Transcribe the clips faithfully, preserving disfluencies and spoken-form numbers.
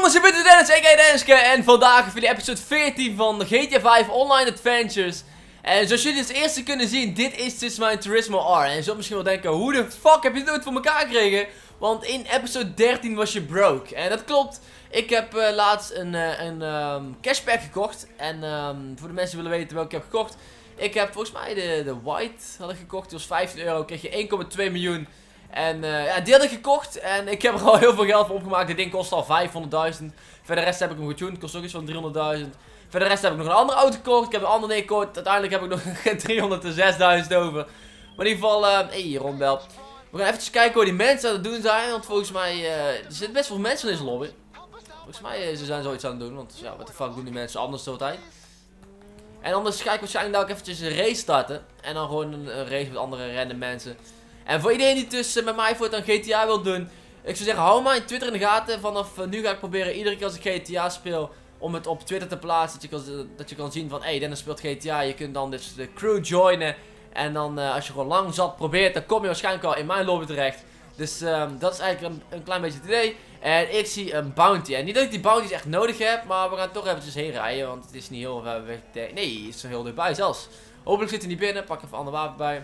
jongens, ik ben de Dennis, a k a Denniske. En vandaag hebben jullie episode veertien van G T A vijf Online Adventures. En zoals jullie als eerste kunnen zien, dit is dus mijn Turismo R. En je zult misschien wel denken, hoe de fuck heb je dit ooit voor elkaar gekregen? Want in episode dertien was je broke. En dat klopt. Ik heb uh, laatst een, uh, een um, cashback gekocht. En um, voor de mensen die willen weten welke ik heb gekocht. Ik heb volgens mij de, de White had ik gekocht. Die was vijftien euro. Kreeg je één komma twee miljoen. En uh, ja, die had ik gekocht. En ik heb er al heel veel geld voor opgemaakt. Dit ding kost al vijfhonderdduizend. Verder de rest heb ik hem getuned. Het kost ook iets van driehonderdduizend. Verder de rest heb ik nog een andere auto gekocht. Ik heb een andere nee gekocht. Uiteindelijk heb ik nog driehonderdzesduizend over. Maar in ieder geval, hé, uh, hey, rondbel. We gaan even kijken hoe die mensen aan het doen zijn. Want volgens mij, uh, er zitten best veel mensen in deze lobby. Volgens mij, uh, ze zijn zoiets aan het doen. Want ja, wat de fuck doen die mensen anders de tijd. En anders ga ik waarschijnlijk daar ook eventjes een race starten. En dan gewoon een, een race met andere random mensen. En voor iedereen die tussen met mij voortaan G T A wil doen. Ik zou zeggen, hou mijn Twitter in de gaten. Vanaf uh, nu ga ik proberen iedere keer als ik G T A speel. Om het op Twitter te plaatsen. Dat je kan, dat je kan zien van, hé, hey, Dennis speelt G T A. Je kunt dan dus de crew joinen. En dan uh, als je gewoon lang zat probeert, dan kom je waarschijnlijk al in mijn lobby terecht. Dus um, dat is eigenlijk een, een klein beetje het idee. En ik zie een bounty. En niet dat ik die bounties echt nodig heb. Maar we gaan toch eventjes heen rijden. Want het is niet heel ver weg. Nee, het is er heel dichtbij zelfs. Hopelijk zit hij niet binnen. Pak even een ander wapen bij.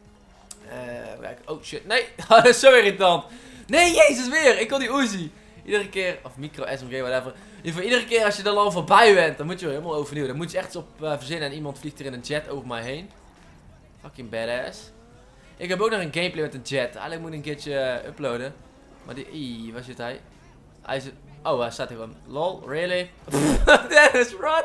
Uh, kijk. Oh shit. Nee. Dat is zo irritant. Nee, jezus weer. Ik wil die Uzi. Iedere keer. Of micro, S M G, whatever. Voor iedere keer als je er al voorbij bent. Dan moet je helemaal overnieuw. Dan moet je echt op uh, verzinnen. En iemand vliegt er in een jet over mij heen. Fucking badass. Ik heb ook nog een gameplay met een jet. Eigenlijk moet ik een keertje uh, uploaden. Maar die... Ii, waar zit hij? Hij zit... Oh, hij staat hier gewoon. Lol, really? Dennis, what?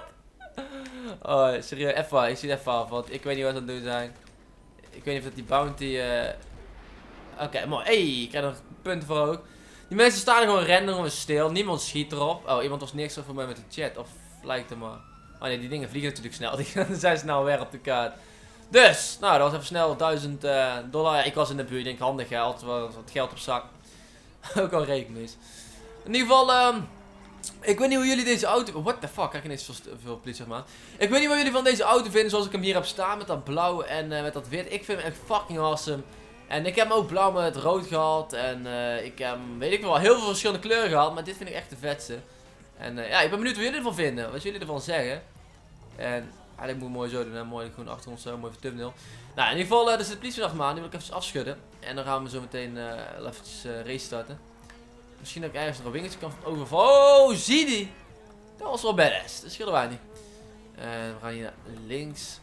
Oh, serieus, even. Ik zie het even af, want ik weet niet wat ze aan het doen zijn. Ik weet niet of dat die bounty... Uh... Oké, okay, mooi. Hey, ik krijg nog punten voor ook. Die mensen staan er gewoon random, gewoon stil. Niemand schiet erop. Oh, iemand was niks voor mij met de chat. Of lijkt het maar. Oh nee, die dingen vliegen natuurlijk snel. Die zijn snel weg op de kaart. Dus, nou, dat was even snel duizend uh, dollar. Ja, ik was in de buurt, ik denk handig geld. Wat geld op zak. Ook al rekenings. In ieder geval, um, ik weet niet hoe jullie deze auto... What the fuck, krijg je ineens veel, veel politie, zeg maar. Ik weet niet wat jullie van deze auto vinden zoals ik hem hier heb staan. Met dat blauw en uh, met dat wit. Ik vind hem echt fucking awesome. En ik heb hem ook blauw met rood gehad. En uh, ik heb hem, weet ik wel, heel veel verschillende kleuren gehad. Maar dit vind ik echt de vetste. En uh, ja, ik ben benieuwd wat jullie ervan vinden. Wat jullie ervan zeggen. En... Eigenlijk moet ik mooi zo doen, hè? Mooi gewoon achter ons zo, mooi voor thumbnail. Nou, in ieder geval, uh, er zit de politie achter me aan, die wil ik even afschudden. En dan gaan we zo meteen uh, eventjes uh, race starten. Misschien dat ik ergens nog een wingetje kan overvallen. Oh, zie die! Dat was wel badass, dat scheelde wij niet. En we gaan hier naar links.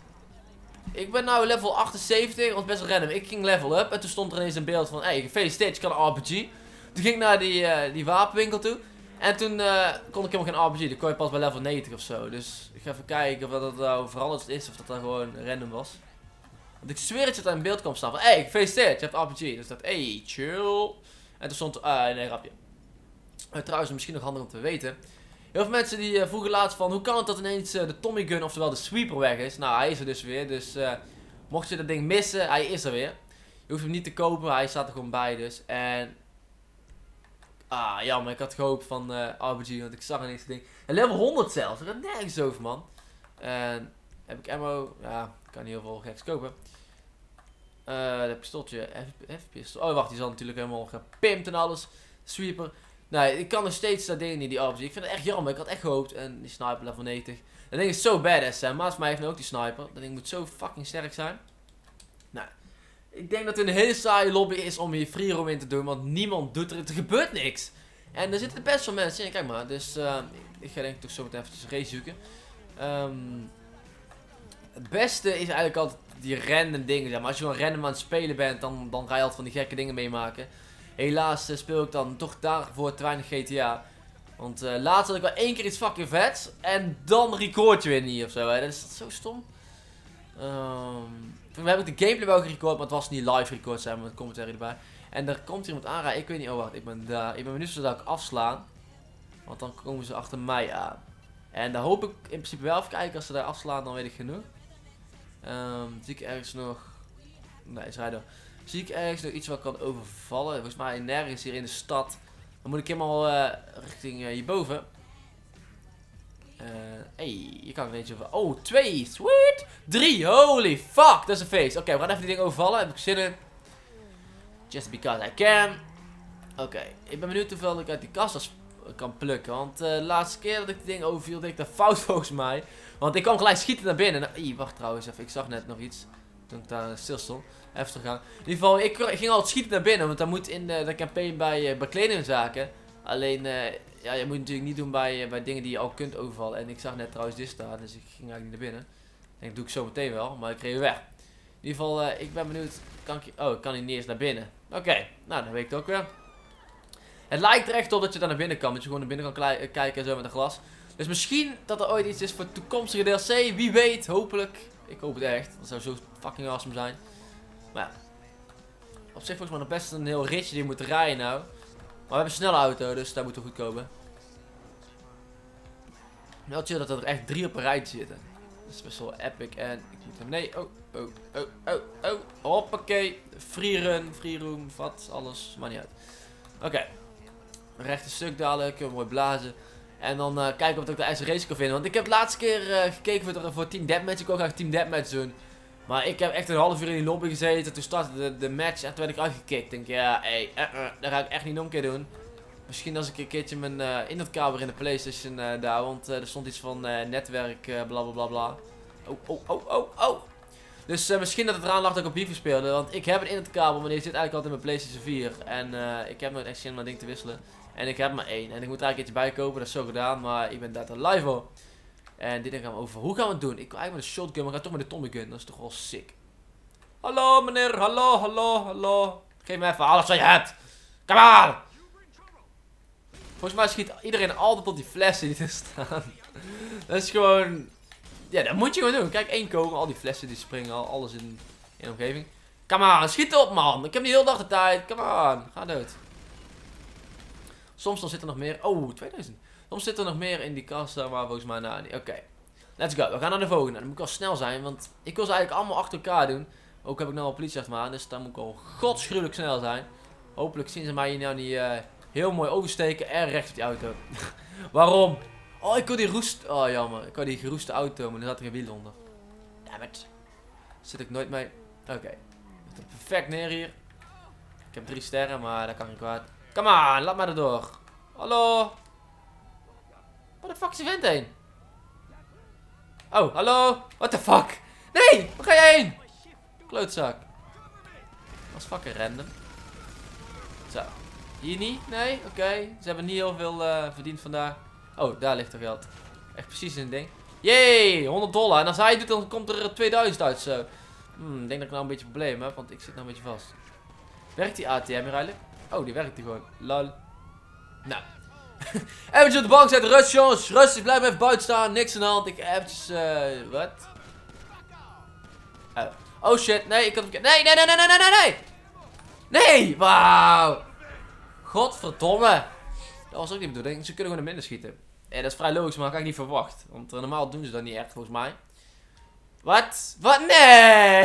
Ik ben nu level achtenzeventig, dat was best wel random. Ik ging level up en toen stond er ineens een beeld van, hé, hey, gefeliciteerd, je kan een R P G. Toen ging ik naar die, uh, die wapenwinkel toe. En toen uh, kon ik helemaal geen R P G, die kon je pas bij level negentig of zo. Dus ik ga even kijken of dat nou veranderd is of dat dat gewoon random was. Want ik zweer dat je dat in beeld kwam staan van, hé, hey, gefeliciteerd, je hebt R P G. Dus dat, hey, chill. En toen stond, ah, uh, nee, grapje. Uh, trouwens, misschien nog handig om te weten. Heel veel mensen die uh, vroegen laatst van, hoe kan het dat ineens uh, de Tommy Gun, oftewel de sweeper weg is. Nou, hij is er dus weer, dus uh, mocht je dat ding missen, hij is er weer. Je hoeft hem niet te kopen, hij staat er gewoon bij dus. En... Ah, jammer. Ik had gehoopt van uh, R P G, want ik zag ineens het ding. En level honderd zelfs. Er gaat nergens over, man. En heb ik ammo. Ja, ik kan niet heel veel geks kopen. Uh, dat pistooltje. F-pistool. Oh, wacht. Die zal natuurlijk helemaal gepimpt en alles. Sweeper. Nee, ik kan nog steeds dat ding niet, die R P G. Ik vind het echt jammer. Ik had echt gehoopt. En die sniper level negentig. Dat ding is zo badass, hè. Maas mij heeft nu ook die sniper. Dat ding moet zo fucking sterk zijn. Nou. Ik denk dat het een hele saaie lobby is om hier free roam in te doen, want niemand doet er, er gebeurt niks. En er zitten best wel mensen in, kijk maar, dus uh, ik ga denk ik toch zo meteen even een race zoeken. Um, het beste is eigenlijk altijd die random dingen, zeg maar. Als je gewoon random aan het spelen bent, dan, dan ga je altijd van die gekke dingen meemaken. Helaas uh, speel ik dan toch daarvoor te weinig G T A. Want uh, laatst had ik wel één keer iets fucking vets, en dan record je weer niet ofzo, hè. Dat is zo stom. Um, We hebben de gameplay wel gerecord, maar het was niet live record zijn met commentary erbij. En er komt iemand aanrijden. Ik weet niet, oh wacht, ik ben daar. Ik ben benieuwd of ze ik afslaan. Want dan komen ze achter mij aan. En daar hoop ik in principe wel even kijken. Als ze daar afslaan, dan weet ik genoeg. Um, zie ik ergens nog... Nee, ze rijden. Zie ik ergens nog iets wat kan overvallen? Volgens mij nergens hier in de stad. Dan moet ik helemaal uh, richting uh, hierboven. Hé, uh, hey, je kan er eentje over. Oh, twee. Sweet. Drie. Holy fuck. Dat is een feest. Oké, okay, we gaan even die ding overvallen. Heb ik zin in. Just because I can. Oké. Okay. Ik ben benieuwd hoeveel ik uit die kast... kan plukken. Want uh, de laatste keer dat ik het ding overviel, deed ik dat fout volgens mij. Want ik kwam gelijk schieten naar binnen. Nou, ii, wacht trouwens even, ik zag net nog iets. Toen ik daar stil stond. Even teruggaan. In ieder geval, ik ging altijd schieten naar binnen. Want dat moet in de, de campagne bij, uh, bij kledingzaken. Alleen, uh, ja, je moet natuurlijk niet doen bij, uh, bij dingen die je al kunt overvallen. En ik zag net trouwens dit staan, dus ik ging eigenlijk niet naar binnen. Ik denk, dat doe ik zo meteen wel, maar ik reed weg. In ieder geval, uh, ik ben benieuwd. Kan ik, oh, ik kan hier niet eens naar binnen. Oké, okay. Nou, dan weet ik het ook weer. Het lijkt er echt op dat je daar naar binnen kan. Dat je gewoon naar binnen kan kijken en zo met een glas. Dus misschien dat er ooit iets is voor toekomstige D L C. Wie weet, hopelijk. Ik hoop het echt. Dat zou zo fucking awesome zijn. Maar ja. Op zich volgens mij nog best een heel ritje die we moeten rijden nou. Maar we hebben een snelle auto, dus daar moeten we goed komen. Wel chill dat er echt drie op een rijtje zitten. Dat is best wel epic. En ik moet hem... Nee, oh, oh, oh, oh, oh. Hoppakee. Free run, free room, vat, alles. Maakt niet uit. Oké. Okay. Rechte stuk dadelijk, kunnen we mooi blazen. En dan uh, kijken of ik de IJzer race kan vinden. Want ik heb de laatste keer uh, gekeken voor, voor Team Deathmatch. Ik wil graag Team Deathmatch doen. Maar ik heb echt een half uur in die lobby gezeten. Toen startte de, de match en toen werd ik uitgekikt. Ik denk, ja, hé, hey, uh, uh, dat ga ik echt niet nog een keer doen. Misschien als ik een keertje mijn uh, internetkabel in de PlayStation uh, daar. Want uh, er stond iets van uh, netwerk, uh, bla bla bla bla. Oh, oh, oh, oh, oh. Dus uh, misschien dat het eraan lag dat ik op FIFA speelde. Want ik heb een internetkabel, maar die zit eigenlijk altijd in mijn PlayStation vier. En uh, ik heb nooit echt zin om dat ding te wisselen. En ik heb maar één. En ik moet er eigenlijk iets bij kopen, dat is zo gedaan. Maar ik ben daar te live voor. En dit ding gaan we over. Hoe gaan we het doen? Ik wil eigenlijk met een shotgun, maar ik ga toch met de Tommy gun. Dat is toch wel sick. Hallo meneer, hallo, hallo, hallo. Geef me even alles wat je hebt. Kom aan! Volgens mij schiet iedereen altijd op die flessen die er staan. Dat is gewoon... Ja, dat moet je gewoon doen. Kijk, één kogel, al die flessen die springen, al alles in, in de omgeving. Kom aan, schiet op man. Ik heb niet heel dag de tijd. Kom aan, ga dood. Soms dan zit er nog meer. Oh, tweeduizend. Soms zit er nog meer in die kast, maar volgens mij nou niet. Oké, okay. Let's go. We gaan naar de volgende. Dan moet ik wel snel zijn, want ik wil ze eigenlijk allemaal achter elkaar doen. Ook heb ik nou al politie achter me aan, dus dan moet ik al godsgruwelijk snel zijn. Hopelijk zien ze mij hier nou niet uh, heel mooi oversteken en rechts op die auto. Waarom? Oh, ik wil die roest... Oh, jammer. Ik wil die geroeste auto, maar er zat er geen wiel onder. Dammit. Zit ik nooit mee. Oké. Okay. Ik zit perfect neer hier. Ik heb drie sterren, maar dat kan niet kwaad. Kom aan, laat maar erdoor. Hallo. Waar de fuck is die vent heen? Oh, hallo. What the fuck? Nee, waar ga jij heen? Klootzak. Dat is fucking random. Zo. Hier niet? Nee? Oké. Okay. Ze hebben niet heel veel uh, verdiend vandaag. Oh, daar ligt er geld. Echt precies in het ding. Yay, honderd dollar. En als hij het doet, dan komt er tweeduizend uit zo. Hmm, ik denk dat ik nou een beetje een probleem heb, want ik zit nou een beetje vast. Werkt die A T M hier eigenlijk? Oh, die werkt hier gewoon. Lol. Nou. Eventjes op de bank zetten. Rust, jongens. Rust. Ik blijf even buiten staan. Niks aan de hand. Ik eventjes, uh, wat? Oh. Oh shit. Nee, ik had hem... Nee, nee, nee, nee, nee, nee, nee. Nee, wauw. Godverdomme. Dat was ook niet de bedoeling. Ze kunnen gewoon naar binnen schieten. Ja, dat is vrij logisch, maar dat had ik niet verwacht. Want uh, normaal doen ze dat niet echt, volgens mij. Wat? Wat? Nee!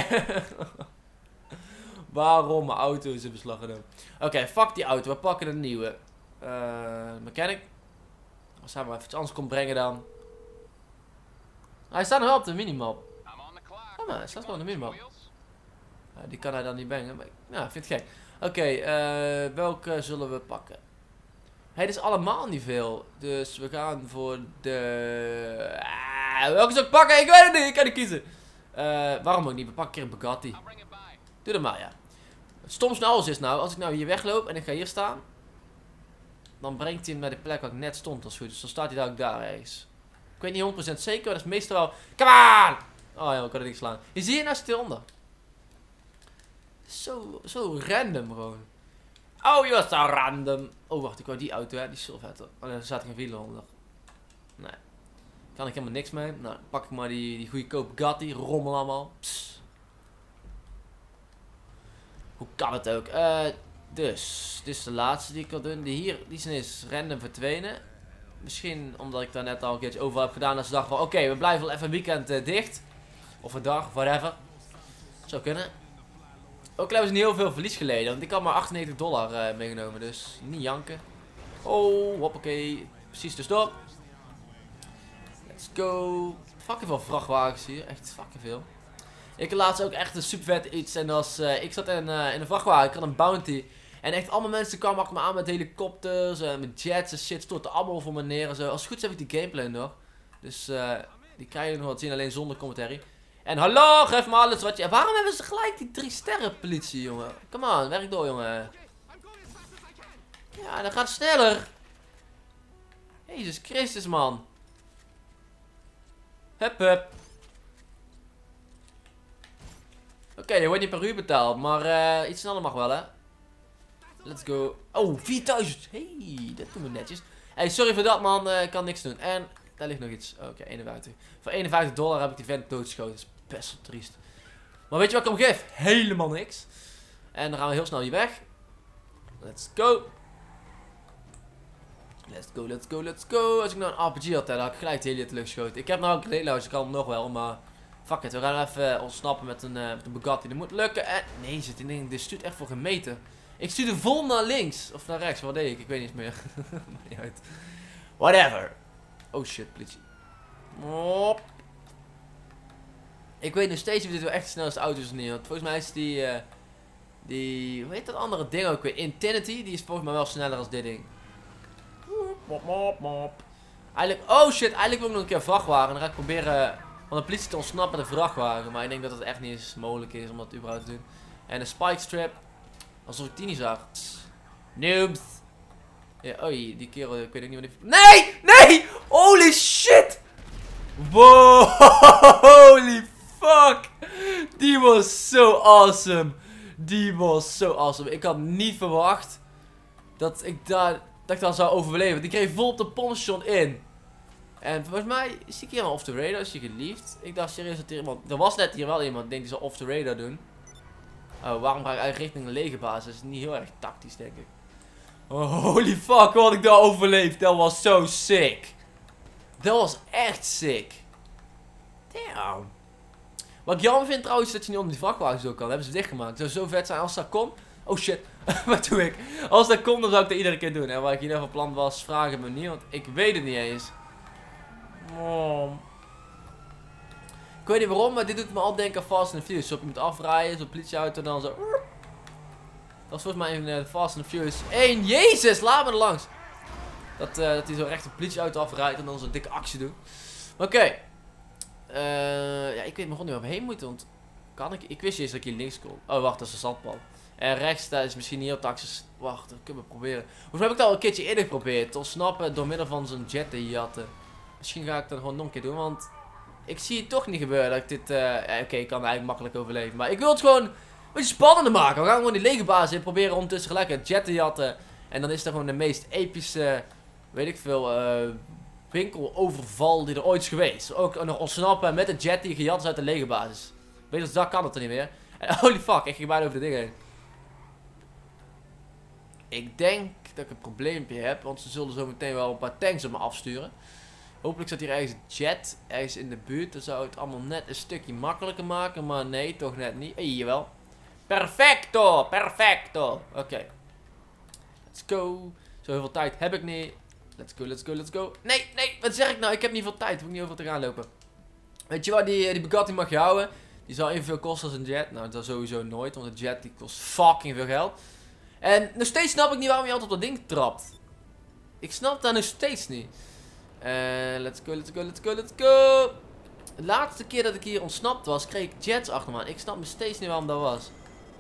Waarom mijn auto is in beslag genomen? Oké, okay, fuck die auto. We pakken een nieuwe. Uh, mechanic. Als hij maar even iets anders komt brengen dan. Hij staat nog wel op de minimap. Oh, maar hij staat gewoon op de minimap. Uh, die kan hij dan niet brengen. Maar ik nou, vind het gek. Oké, okay, uh, welke zullen we pakken? Hé, hey, dit is allemaal niet veel. Dus we gaan voor de... Ah, welke zal ik pakken? Ik weet het niet. Ik kan niet kiezen. Uh, waarom ook niet? We pakken een keer een Bugatti. Doe dat maar, ja. Het stomste alles is nou, als ik nou hier wegloop en ik ga hier staan. Dan brengt hij hem naar de plek waar ik net stond als goed. Dus dan staat hij daar ook daar ergens. Ik weet niet honderd procent zeker, maar dat is meestal wel... Come on! Oh ja, ik kan het niet slaan. Hier zie je nou stil onder. Zo, zo random gewoon. Oh, je was zo random. Oh, wacht, ik wou die auto, hè. Die Silvetter. Oh, daar zaten geen wielen onder. Nee. Kan ik helemaal niks mee. Nou, dan pak ik maar die, die goedkope Bugatti. Rommel allemaal. Psst. Hoe kan het ook? Uh, dus, dit is de laatste die ik wil doen. Die hier, die zijn is random verdwenen. Misschien omdat ik daar net al een keertje over heb gedaan. Dat ze dachten van, oké, okay, we blijven wel even een weekend uh, dicht. Of een dag, whatever. Zou kunnen. Ook hebben ze niet heel veel verlies geleden. Want ik had maar achtennegentig dollar uh, meegenomen. Dus niet janken. Oh, hoppakee. Precies dus door. Let's go. Fucking veel vrachtwagens hier. Echt fucking veel. Ik had laatst ook echt een super vet iets. En als uh, ik zat in, uh, in een vrachtwagen. Ik had een bounty. En echt allemaal mensen kwamen achter me aan met helikopters en met jets en shit. Storten allemaal voor me neer en zo. Als het goed is heb ik die gameplay nog. Dus uh, die krijg je nog wat zien, alleen zonder commentary. En hallo, geef me alles wat je... Waarom hebben ze gelijk die drie sterren politie, jongen? Come on, werk door, jongen. Ja, dat gaat sneller. Jezus Christus, man. Hup, hup. Oké, okay, je wordt niet per uur betaald, maar uh, iets sneller mag wel, hè. Let's go. Oh, vierduizend. Hey, dat doen we netjes. Hey, sorry voor dat, man. Uh, ik kan niks doen. En daar ligt nog iets. Oké, okay, eenenvijftig. Voor eenenvijftig dollar heb ik die vent doodgeschoten. Dat is best wel triest. Maar weet je wat ik hem geef? Helemaal niks. En dan gaan we heel snel hier weg. Let's go. Let's go, let's go, let's go. Als ik nou een R P G had, dan had ik gelijk de hele tijd geschoten. Ik heb nou een grenade, dus ik kan hem nog wel, maar... Fuck it, we gaan even ontsnappen met een, uh, met een Bugatti. Dat moet lukken. En... Nee, zit in ding. Dit stuurt echt voor geen meter. Ik stuurde vol naar links. Of naar rechts, wat deed ik? Ik weet niet meer. Maakt niet uit. Whatever. Oh shit, politie. Op. Ik weet nog steeds of dit wel echt de snelste auto is of niet. Want volgens mij is die... Uh, die... Hoe heet dat andere ding ook weer? Infinity. Die is volgens mij wel sneller als dit ding. Mop, mop, mop. Eigenlijk... Oh shit, eigenlijk wil ik nog een keer een vrachtwagen. Dan ga ik proberen... Van de politie te ontsnappen met een vrachtwagen. Maar ik denk dat het echt niet eens mogelijk is om dat überhaupt te doen. En een spike strip. Alsof ik die niet zag. Noobs. Ja, oh, die kerel, ik weet ook niet wat die... Nee! Nee! Holy shit! Wow! Holy fuck! Die was zo awesome. Die was zo awesome. Ik had niet verwacht dat ik daar, dat ik daar zou overleven. Die kreeg vol op de pompstation in. En volgens mij is die keer wel off the radar, is je geliefd. Ik dacht serieus dat er iemand... Er was net hier wel iemand, ik denk die zou off the radar doen. Oh, waarom ga ik eigenlijk richting een legerbasis? Dat is niet heel erg tactisch, denk ik. Oh, holy fuck, wat ik daar overleefd. Dat was zo sick. Dat was echt sick. Damn. Wat ik jammer vind trouwens, is dat je niet onder die vrachtwagens ook kan. Dat hebben ze dichtgemaakt. Het zou zo vet zijn als dat kon. Oh shit, wat doe ik? Als dat komt, dan zou ik dat iedere keer doen. En wat ik hier van plan was, vragen me niet, want ik weet het niet eens. Oh. Ik weet niet waarom, maar dit doet me al denken aan Fast and Furious. Zo je moet afrijden, zo'n politieauto dan zo. Dat is volgens mij een uh, Fast and Furious één. Jezus, laat me er langs. Dat, uh, dat hij zo recht een politieauto afrijdt en dan zo'n dikke actie doet. Oké. Okay. Uh, ja, ik weet nog niet waar we heen moeten, want... Kan ik? Ik wist niet eens dat ik hier links kon. Oh, wacht, dat is een zandpal. En rechts, dat is misschien niet heel tactisch. Wacht, dat kunnen we proberen. Hoeveel heb ik dat al een keertje eerder geprobeerd? Te ontsnappen door middel van zo'n jet te jatten. Misschien ga ik dat gewoon nog een keer doen, want... Ik zie het toch niet gebeuren dat ik dit... Uh, eh, Oké, okay, ik kan eigenlijk makkelijk overleven. Maar ik wil het gewoon een beetje spannender maken. We gaan gewoon die legerbasis in proberen ondertussen gelijk een jet te jatten. En dan is dat gewoon de meest epische... Weet ik veel... Uh, winkeloverval die er ooit is geweest. Ook nog ontsnappen met een jet die gejat is uit de legerbasis. Weet je, dat kan het er niet meer. En holy fuck, ik ging bijna over de dingen heen. Ik denk dat ik een probleempje heb, want ze zullen zo meteen wel een paar tanks op me afsturen. Hopelijk zat hier ergens een jet, ergens in de buurt. Dan zou het allemaal net een stukje makkelijker maken, maar nee, toch net niet. Hey, jawel. Perfecto, perfecto. Oké. Okay. Let's go. Zo heel veel tijd heb ik niet. Let's go, let's go, let's go. Nee, nee, wat zeg ik nou? Ik heb niet veel tijd. Ik moet niet over te gaan lopen. Weet je wat, die, die Bugatti mag je houden. Die zal evenveel kosten als een jet. Nou, dat sowieso nooit, want een jet die kost fucking veel geld. En nog steeds snap ik niet waarom je altijd op dat ding trapt. Ik snap dat nog steeds niet. En uh, let's go, let's go, let's go, let's go. De laatste keer dat ik hier ontsnapt was, kreeg ik jets achter me aan. Ik snap me steeds niet waarom dat was.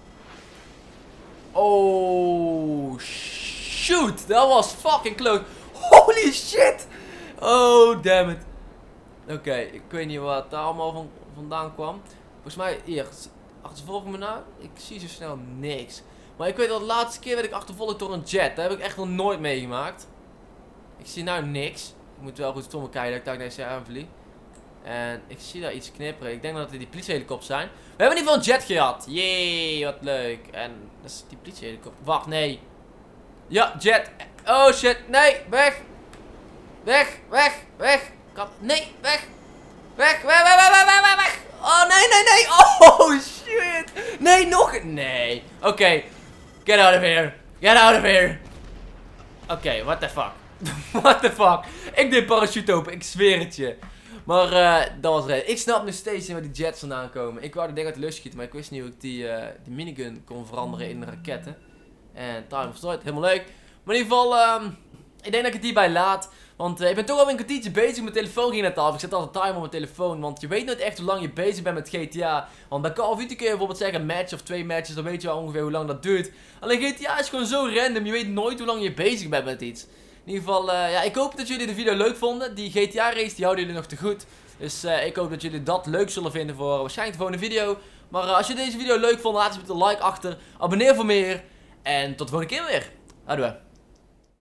Oh, shoot. Dat was fucking close. Holy shit. Oh, damn it. Oké, okay, ik weet niet wat daar allemaal van, vandaan kwam. Volgens mij, hier, achtervolg me nou. Ik zie zo snel niks. Maar ik weet dat de laatste keer werd ik achtervolgd door een jet. Dat heb ik echt nog nooit meegemaakt. Ik zie nou niks. Ik moet wel goed voor me kijken dat ik daar deze aanvlieg. En ik zie daar iets knipperen. Ik denk dat het die politiehelikopters zijn. We hebben in ieder geval een jet gehad. Jee, wat leuk. En dat is die politiehelikopter. Wacht, nee. Ja, jet. Oh shit, nee, weg. Weg, weg, weg. Kan... Nee, weg. Weg, weg, weg, weg, weg, weg, weg. Oh, nee, nee, nee. Oh, shit. Nee, nog. Nee. Oké. Okay. Get out of here. Get out of here. Oké, okay, what the fuck. What the fuck. Ik deed parachute open, ik zweer het je. Maar uh, dat was red. Ik snap nog steeds niet waar die jets vandaan komen. Ik wou de ding uit de lucht schieten, maar ik wist niet hoe ik die, uh, die minigun kon veranderen in raketten. En time verstrooid, helemaal leuk. Maar in ieder geval, um, ik denk dat ik het hierbij laat. Want uh, ik ben toch al een kwartiertje bezig. Mijn telefoon ging net af. Ik zet altijd timer op mijn telefoon. Want je weet nooit echt hoe lang je bezig bent met G T A. Want bij Call of Duty kun je bijvoorbeeld zeggen een match of twee matches. Dan weet je wel ongeveer hoe lang dat duurt. Alleen G T A is gewoon zo random. Je weet nooit hoe lang je bezig bent met iets. In ieder geval, uh, ja, ik hoop dat jullie de video leuk vonden. Die G T A race, die houden jullie nog te goed. Dus uh, ik hoop dat jullie dat leuk zullen vinden voor waarschijnlijk de volgende video. Maar uh, als je deze video leuk vond, laat eens met een like achter. Abonneer voor meer. En tot de volgende keer weer. Adieu.